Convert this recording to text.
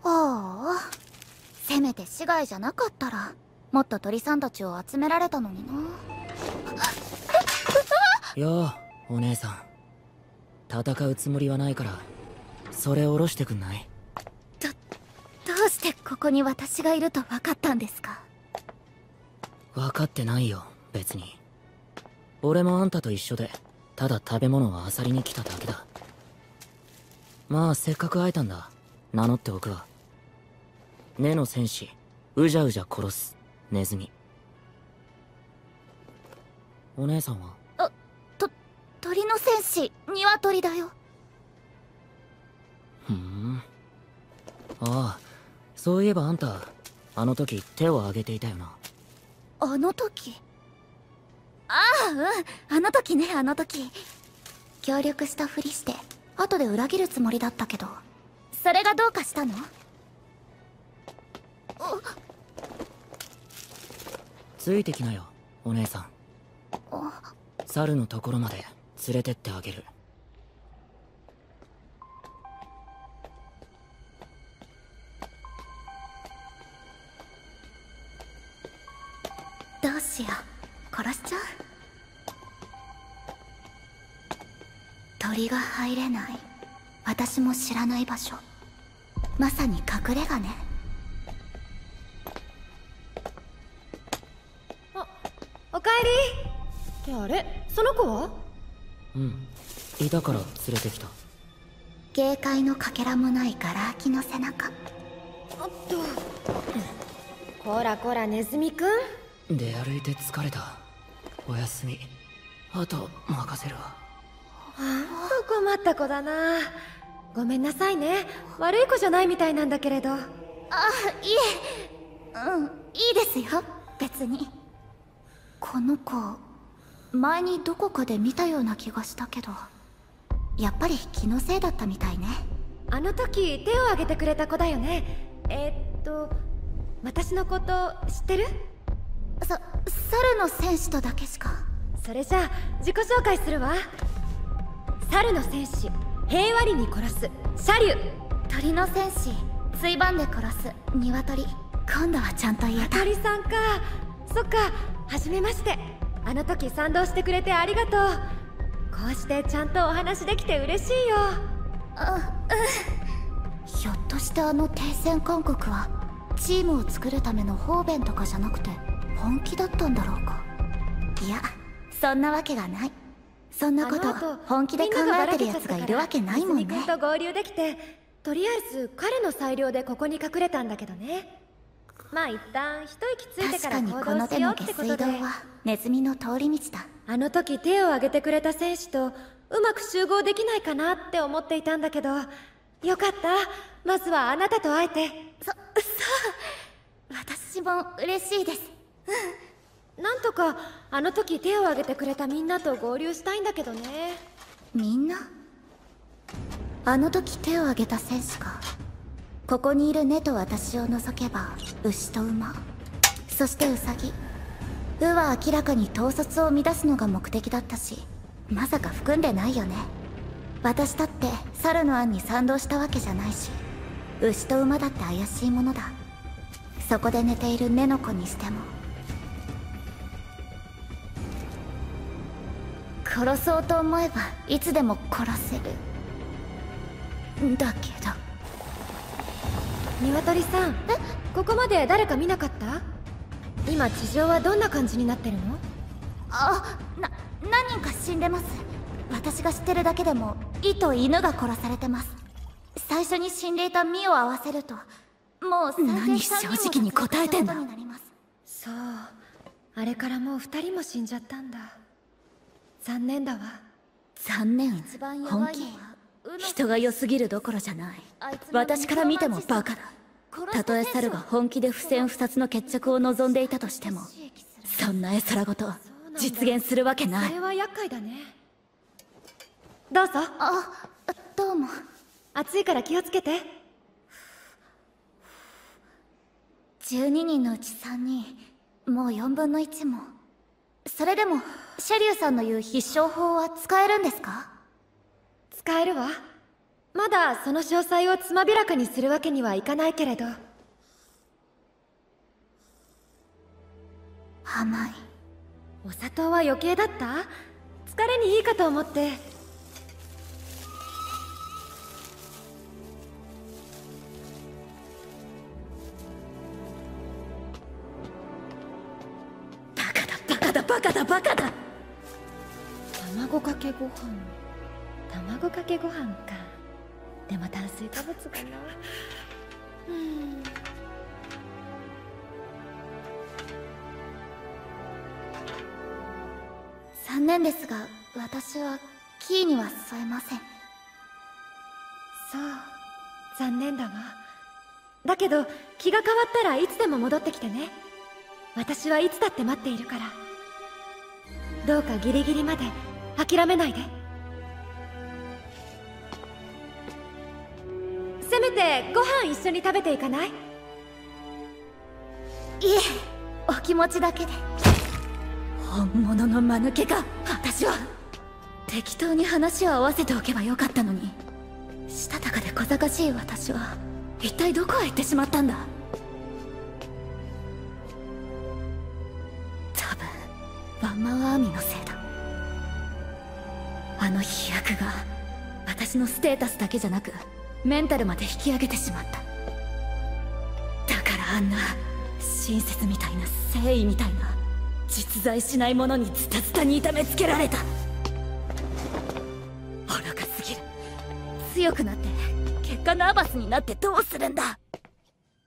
ああ、せめて市外じゃなかったらもっと鳥さんたちを集められたのにな。 ようお姉さん、戦うつもりはないからそれ下ろしてくんない？ どうしてここに私がいると分かったんですか？ 分かってないよ別に。俺もあんたと一緒でただ食べ物を漁りに来ただけだ。まあせっかく会えたんだ、名乗っておくわ。根の戦士、うじゃうじゃ殺すネズミ。お姉さんは？ 鳥の戦士、鶏だよ。 ふん。ああ、そういえばあんたあの時手を挙げていたよな。 あの時？ああ、うん、あの時ね、あの時。協力したふりして後で裏切るつもりだったけど、それがどうかしたの？ ついてきなよお姉さん。猿のところまで連れてってあげる。 どうしよう、殺しちゃう？鳥が入れない私も知らない場所、まさに隠れ家ね。 おかえり。ってあれ、その子は？ うん、いたから連れてきた。 芸界のかけらもないガラ空きの背中。 おっと、こらこらネズミくん。 出歩いて疲れた。おやすみ。あと任せるわ。 困った子だな。ごめんなさいね、悪い子じゃないみたいなんだけれど。 あ、いえ、うん、いいですよ別に。この子前にどこかで見たような気がしたけど、やっぱり気のせいだったみたいね。 あの時手を挙げてくれた子だよね。私のこと知ってる？ 猿の戦士とだけしか。 それじゃあ自己紹介するわ。猿の戦士、平和裏に殺すシャリュ。 鳥の戦士、ついばんで殺す鶏。今度はちゃんと言えた。 鳥さんか。そっか、はじめまして。あの時賛同してくれてありがとう。こうしてちゃんとお話できて嬉しいよ。 ひょっとしてあの停戦勧告はチームを作るための方便とかじゃなくて本気だったんだろうか。いや、そんなわけがない。そんなこと本気で考えてるやつがいるわけないもんね。 ネズミ君と合流できて、とりあえず彼の裁量でここに隠れたんだけどね。まあ一旦一息ついてから行動しようってことで。確かにこの手の下水道はネズミの通り道だ。 あの時手を挙げてくれた戦士とうまく集合できないかなって思っていたんだけど、よかった、まずはあなたと会えて。 そう、私も嬉しいです。 なんとかあの時手を挙げてくれたみんなと合流したいんだけどね。 みんな？あの時手を挙げた戦士か。ここにいる根と私を除けば牛と馬、そしてウサギ。は明らかに統率を乱すのが目的だったし、まさか含んでないよね。私だって猿の案に賛同したわけじゃないし、牛と馬だって怪しいものだ。そこで寝ている根の子にしても。殺そうと思えばいつでも殺せる。だけど。 鶏さん、ここまで誰か見なかった？今地上はどんな感じになってるの？ 何人か死んでます。私が知ってるだけでもイと犬が殺されてます。最初に死んでいたミを合わせるともう何正直に答えてんの？ そう、あれからもう2人も死んじゃったんだ。残念だわ。 残念？本気？人が良すぎるどころじゃない。私から見てもバカだ。たとえ猿が本気で不戦不殺の決着を望んでいたとしても、そんな絵空ごと実現するわけない。 それは厄介だね。どうぞ。 どうも。 暑いから気をつけて。 12人のうち3人、もう4分の1も。それでもシェリュウさんの言う必勝法は使えるんですか？ 使えるわ。 まだその詳細をつまびらかにするわけにはいかないけれど。 甘い。 お砂糖は余計だった？疲れにいいかと思って。 バカだバカだバカだ。 卵かけご飯。卵かけご飯か。でも炭水化物かな。 残念ですが、私はキーには添えません。 そう、残念だわ。だけど気が変わったらいつでも戻ってきてね。私はいつだって待っているから。どうかギリギリまで諦めないで。せめてご飯一緒に食べていかない？ いえ、お気持ちだけで。 本物の間抜けか。私は適当に話を合わせておけばよかったのに。したたかで小賢しい私は一体どこへ行ってしまったんだ。多分ワンマンアーミーのせいだ。あの飛躍が私のステータスだけじゃなくメンタルまで引き上げてしまった。だからあんな親切みたいな誠意みたいな実在しないものにズタズタに痛めつけられた。愚かすぎる。強くなって結果ナーバスになってどうするんだ。